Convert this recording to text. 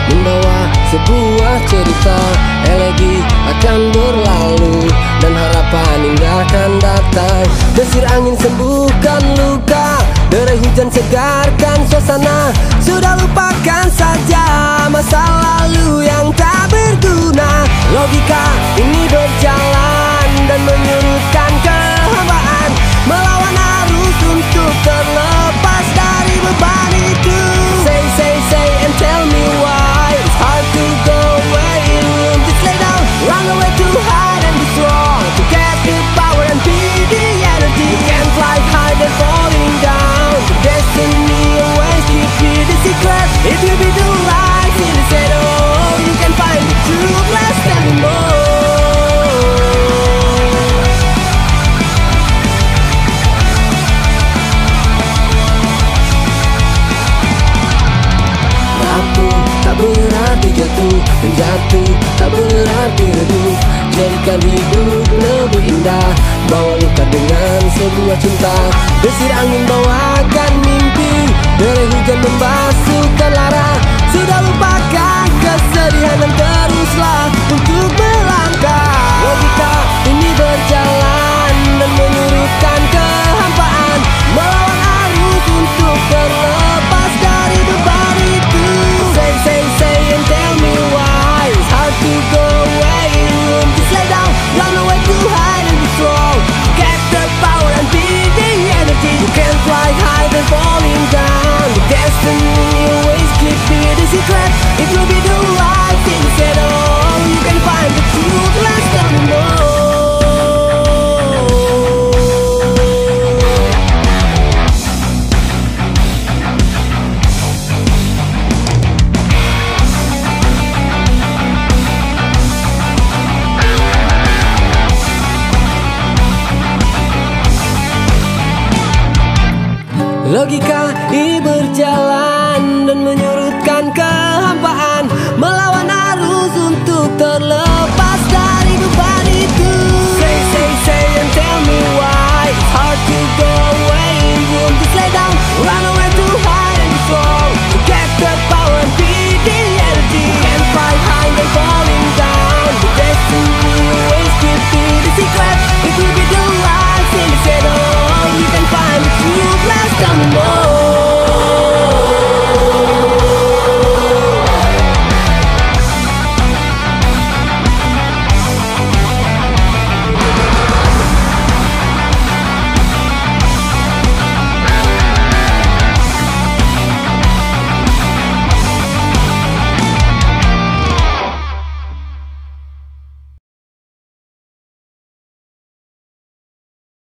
membawa sebuah cerita. Elegi akan berlalu dan harapan indah akan datang. Desir angin sembuhkan luka, derai hujan segarkan suasana. Sudah lupakan saja masa lalu yang tak berguna. Logika ini berjalan dan menyurutkan kehambaan, melawan arus untuk terlepas dari beban itu. Say and tell me why it's hard to go away in room. Just lay down, run away to hide and be strong, to get the power and be the energy. You can fly high than falling down. The destiny always keep you the secret. It will be the light in the shadow. You can find the truth less anymore. Tak berarti jatuh, dan jatuh tak berarti redup. Jadikan hidup lebih indah, bawa luka dengan sebuah cinta. Desir angin bawakan mimpi, derai hujan membasuhkan lara. Sudah lupakan kesedihan dan teruslah untuk melangkah. Logika ini berjalan dan menyurutkan kehampaan, melawan arus untuk terlepas dari beban itu. Say and tell me why it's hard to go away in room. Just lay down, run away to hide and be strong, get the power and be the energy. You can fly high than falling down. The destiny always keep you the secret. It will be the light in the shadow. You can find the truth less anymore. Logika